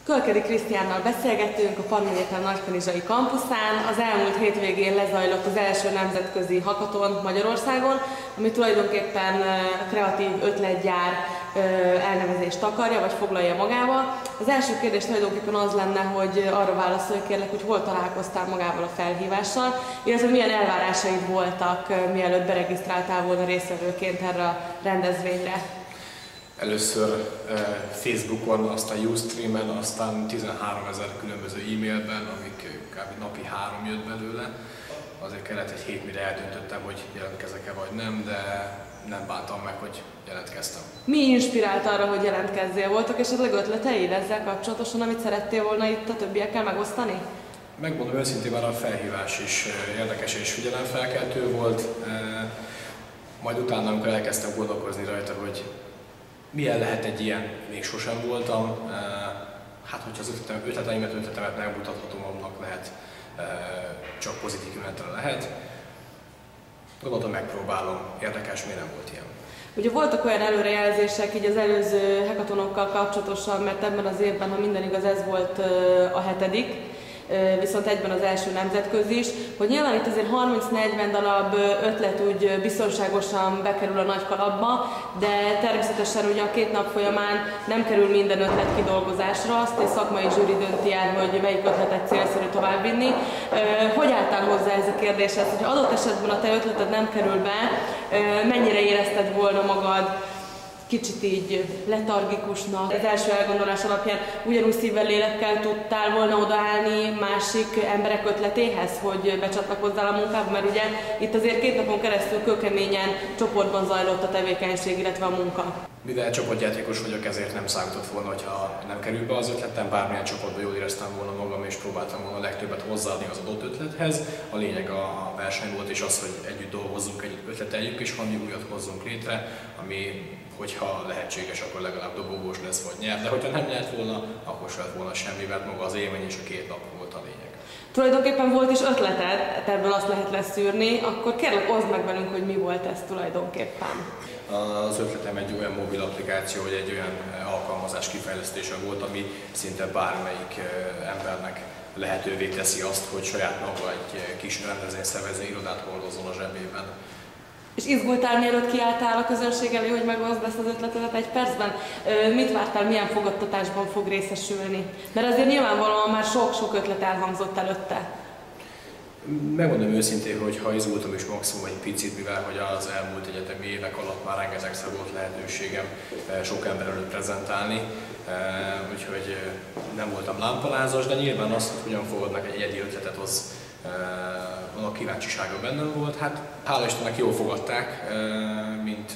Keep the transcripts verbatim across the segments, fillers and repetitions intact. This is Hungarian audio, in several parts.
Kölkedi Krisztiánnal beszélgettünk a Pannon Egyetem Nagykanizsai kampuszán. Az elmúlt hétvégén lezajlott az első nemzetközi hackathon Magyarországon, ami tulajdonképpen a kreatív ötletgyár elnevezést takarja, vagy foglalja magába. Az első kérdés tulajdonképpen az lenne, hogy arra válaszolj kérlek, hogy hol találkoztál magával a felhívással, illetve milyen elvárásaid voltak, mielőtt beregisztráltál volna résztvevőként erre a rendezvényre. Először uh, Facebookon, aztán Ustreamen, aztán tizenháromezer különböző e-mailben, amik kb. Napi három jött belőle. Azért kellett egy hét, mire eldöntöttem, hogy jelentkezek-e vagy nem, de nem bántam meg, hogy jelentkeztem. Mi inspirált arra, hogy jelentkezzél? Voltak esetleg ötleteid ezzel kapcsolatosan, amit szerettél volna itt a többiekkel megosztani? Megmondom őszintén, már a felhívás is érdekes és figyelemfelkeltő volt. Majd utána, amikor elkezdtem gondolkozni rajta, hogy milyen lehet egy ilyen, még sosem voltam. Hát, hogyha az ötleteimet, ötletemet megmutathatom, annak lehet, csak pozitív üzenetre lehet. Gondoltam, megpróbálom. Érdekes, miért nem volt ilyen. Ugye voltak olyan előrejelzések így az előző hackathonokkal kapcsolatosan, mert ebben az évben, ha minden igaz, ez volt a hetedik, viszont egyben az első nemzetközi is, hogy nyilván itt azért harminc-negyven darab ötlet úgy biztonságosan bekerül a nagy kalapba, de természetesen ugye a két nap folyamán nem kerül minden ötlet kidolgozásra, azt egy szakmai zsűri dönti el, hogy melyik ötletet célszerű továbbvinni. Hogy álltál hozzá ez a kérdéshez, hogyha adott esetben a te ötleted nem kerül be, mennyire érezted volna magad kicsit így letargikusnak? Az első elgondolás alapján ugyanúgy szívvel, lélekkel tudtál volna odaállni másik emberek ötletéhez, hogy becsatlakozzál a munkába, mert ugye itt azért két napon keresztül kőkeményen csoportban zajlott a tevékenység, illetve a munka. Mivel csoportjátékos vagyok, ezért nem számított volna, hogyha nem kerül be az ötletem, bármilyen csoportban jól éreztem volna magam, és próbáltam volna a legtöbbet hozzáadni az adott ötlethez. A lényeg a verseny volt, és az, hogy együtt dolgozzunk, együtt ötleteljük, és valami újat hozzunk létre, ami, hogyha lehetséges, akkor legalább dobogós lesz, vagy nyer, de hogyha nem nyert volna, akkor sem lett volna semmi, mert maga az élmény és a két nap volt a lényeg. Tulajdonképpen volt is ötleted, ebből azt lehet leszűrni, akkor kérlek, oszd meg velünk, hogy mi volt ez tulajdonképpen. Az ötletem egy olyan mobil applikáció, vagy egy olyan alkalmazás kifejlesztése volt, ami szinte bármelyik embernek lehetővé teszi azt, hogy saját maga egy kis rendezvényszervező irodát hordozzon a zsebében. És izgultál, mielőtt kiálltál a közönség elé, hogy megoszd ezt az ötletedet egy percben? Mit vártál, milyen fogadtatásban fog részesülni? Mert azért nyilvánvalóan már sok-sok ötlet elhangzott előtte. Megmondom őszintén, hogy ha izgultam is maximum egy picit, mivel hogy az elmúlt egyetemi évek alatt már rengetegszer volt lehetőségem sok ember előtt prezentálni, úgyhogy nem voltam lámpalázas, de nyilván azt, hogy hogyan fogadnak egy egyedi ötletet, az a kíváncsisága bennem volt. Hát hála Istennek jól fogadták, mint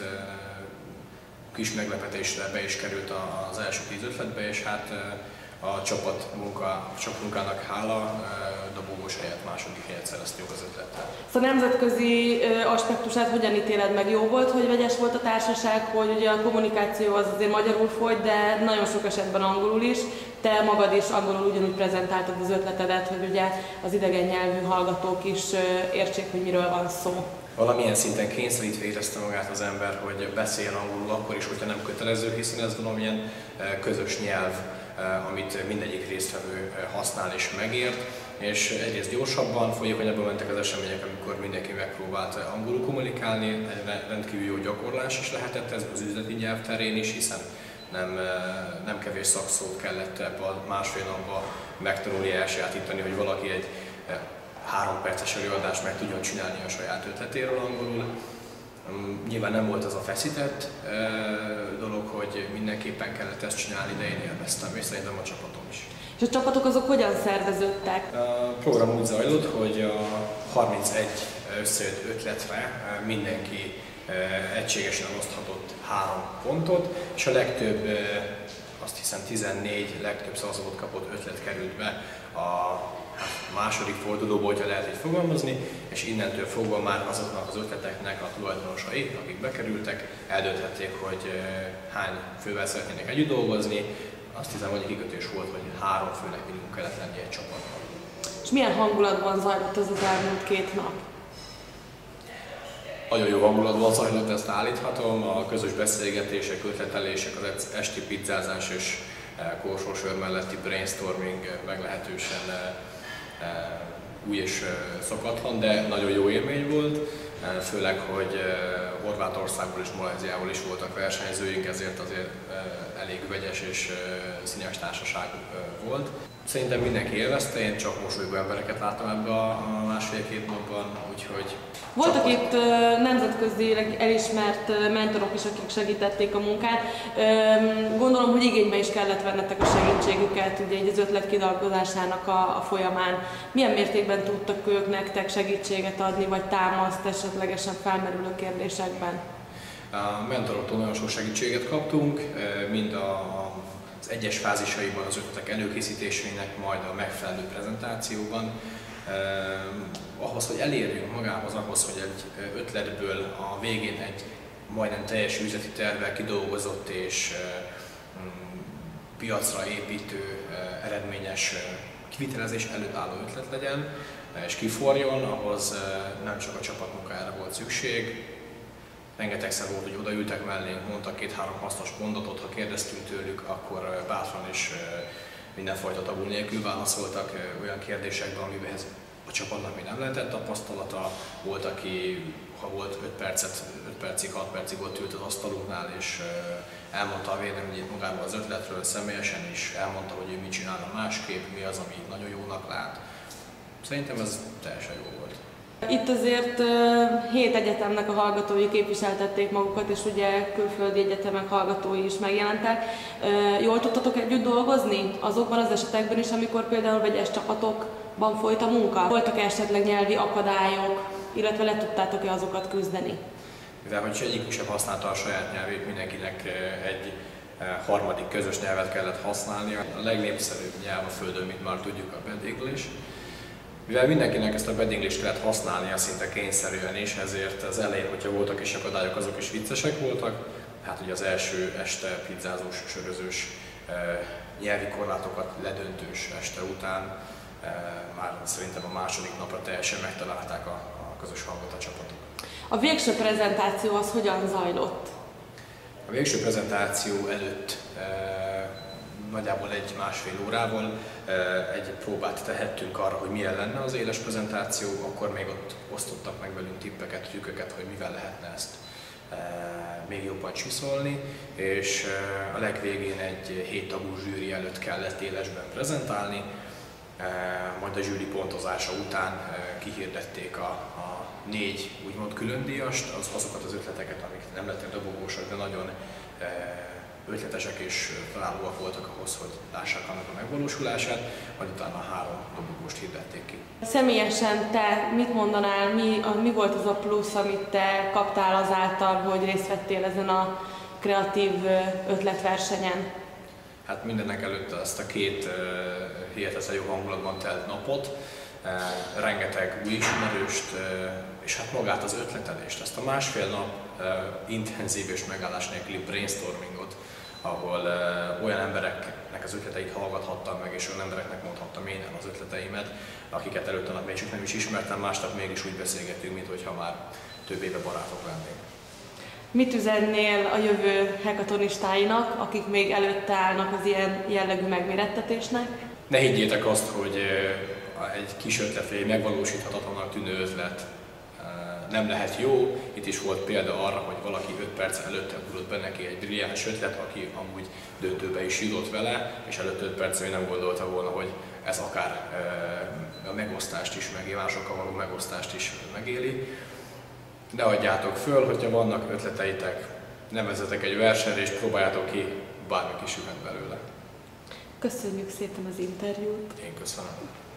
kis meglepetésre be is került az első tíz ötletbe, és hát a csapat munka, csak munkának hála, dobogós helyett második helyet szereztünk az ötlettel. A nemzetközi aspektusát hogyan ítéled meg? Jó volt, hogy vegyes volt a társaság, hogy ugye a kommunikáció az azért magyarul folyt, de nagyon sok esetben angolul is. Te magad is angolul ugyanúgy prezentáltad az ötletedet, hogy ugye az idegen nyelvű hallgatók is értsék, hogy miről van szó. Valamilyen szinten kényszerítve érezte magát az ember, hogy beszéljen angolul akkor is, hogyha nem kötelező, hiszen ez valamilyen közös nyelv, amit mindegyik résztvevő használ és megért, és egyrészt gyorsabban, folyékonyabban mentek az események, amikor mindenki megpróbált angolul kommunikálni, egy rendkívül jó gyakorlás is lehetett ez az üzleti nyelv terén is, hiszen nem, nem kevés szakszót kellett ebben a másfél napban megtanulni, elsajátítani, hogy valaki egy három perces előadást meg tudjon csinálni a saját ötletéről angolul. Nyilván nem volt az a feszített dolog, hogy mindenképpen kellett ezt csinálni, de én élveztem, és szerintem a csapatom is. És a csapatok azok hogyan szerveződtek? A program úgy zajlott, hogy a harmincegy összejött ötletre mindenki egységesen oszthatott három pontot, és a legtöbb, azt hiszem tizennégy legtöbb szavazatot kapott ötlet került be a második fordulóba, hogyha lehet így fogalmazni, és innentől fogva már azoknak az ötleteknek a tulajdonosai, akik bekerültek, eldönthették, hogy hány fővel szeretnének együtt dolgozni. Azt hiszem, hogy kikötős volt, hogy három főnek minimum kellett lenni egy csapatban. És milyen hangulatban zajlott ez az elmúlt két nap? Nagyon jó hangulatban zajlott, ezt állíthatom. A közös beszélgetések, ötletelések, az esti pizzázás és korsósör melletti brainstorming meglehetősen új és szokatlan, de nagyon jó élmény volt, főleg, hogy Horvátországból és Malajziából is voltak versenyzőink, ezért azért elég vegyes és színes társaság volt. Szerintem mindenki élvezte, én csak mosolygó embereket láttam ebbe a másfél-két napban, úgyhogy... Voltak itt nemzetközileg elismert mentorok is, akik segítették a munkát. Gondolom, hogy igénybe is kellett vennetek a segítségüket ugye az ötlet kidolgozásának a, a folyamán. Milyen mértékben tudtak ők nektek segítséget adni, vagy támaszt esetlegesen felmerülő kérdésekben? A mentoroktól nagyon sok segítséget kaptunk, mind a az egyes fázisaiban az ötletek előkészítésének, majd a megfelelő prezentációban. Eh, ahhoz, hogy elérjünk magához, ahhoz, hogy egy ötletből a végén egy majdnem teljes üzleti tervvel kidolgozott és eh, piacra építő, eh, eredményes eh, kivitelezés előtt álló ötlet legyen, eh, és kiforjon, ahhoz eh, nem csak a csapatmunkára volt szükség. Rengetegszer volt, hogy odaültek mellénk, mondtak két-három hasznos mondatot, ha kérdeztünk tőlük, akkor bátran is mindenfajta tabu nélkül válaszoltak olyan kérdésekben, amiben a csapatnak még nem lehetett tapasztalata. Volt, aki, ha volt öt percet, öt percig, hat percig ott ült az asztalunknál, és elmondta a véleményét magáról az ötletről, személyesen is elmondta, hogy ő mit csinálna másképp, mi az, ami nagyon jónak lát. Szerintem ez teljesen jó volt. Itt azért uh, hét egyetemnek a hallgatói képviseltették magukat, és ugye külföldi egyetemek hallgatói is megjelentek. Uh, jól tudtatok együtt dolgozni azokban az esetekben is, amikor például vegyes csapatokban folyt a munka? Voltak esetleg nyelvi akadályok, illetve le tudtátok-e azokat küzdeni? Mivel hogy egyikük sem használta a saját nyelvét, mindenkinek egy harmadik közös nyelvet kellett használnia. A legnépszerűbb nyelv a Földön, mint már tudjuk, a Bad English. Mivel mindenkinek ezt a Bad English-t kellett használnia szinte kényszerűen is, ezért az elején, hogyha voltak is akadályok, azok is viccesek voltak. Hát ugye az első este pizzázós, sörözős, nyelvi korlátokat ledöntős este után már szerintem a második napra teljesen megtalálták a, a közös hangot a csapatok. A végső prezentáció az hogyan zajlott? A végső prezentáció előtt nagyjából egy-másfél órával egy próbát tehettünk arra, hogy milyen lenne az éles prezentáció, akkor még ott osztottak meg velünk tippeket, trükköket, hogy mivel lehetne ezt még jobban csiszolni, és a legvégén egy hét tagú zsűri előtt kellett élesben prezentálni, majd a zsűri pontozása után kihirdették a, a négy úgymond különdíjast, az, azokat az ötleteket, amik nem lettek dobogósak, de nagyon ötletesek és találóak voltak ahhoz, hogy lássák annak a megvalósulását, majd utána három dobogóst hirdették ki. Személyesen te mit mondanál, mi, a, mi volt az a plusz, amit te kaptál azáltal, hogy részt vettél ezen a kreatív ötletversenyen? Hát mindenek előtt azt a két uh, hihetetlen jó hangulatban telt napot, uh, rengeteg új ismerőst, uh, és hát magát az ötletelést, ezt a másfél nap uh, intenzív és megállás nélküli brainstormingot, ahol uh, olyan embereknek az ötleteit hallgathattam meg, és olyan embereknek mondhattam én el az ötleteimet, akiket előtte nap még csak nem is ismertem, másnap mégis úgy beszélgettünk, mintha már több éve barátok lennénk. Mit üzennél a jövő hekatonistáinak, akik még előtte állnak az ilyen jellegű megmérettetésnek? Ne higgyétek azt, hogy egy kis ötlet, egy megvalósíthatatlanak tűnő ötlet nem lehet jó. Itt is volt példa arra, hogy valaki öt perc előtte ugrott be neki egy brilliáns ötlet, aki amúgy döntőbe is jutott vele, és előtt öt percen nem gondolta volna, hogy ez akár a megosztást is megéli, másokkal való megosztást is megéli. Ne adjátok föl, hogyha vannak ötleteitek, nevezzetek egy versenyre és próbáljátok ki, bármi is jöhet belőle. Köszönjük szépen az interjút! Én köszönöm.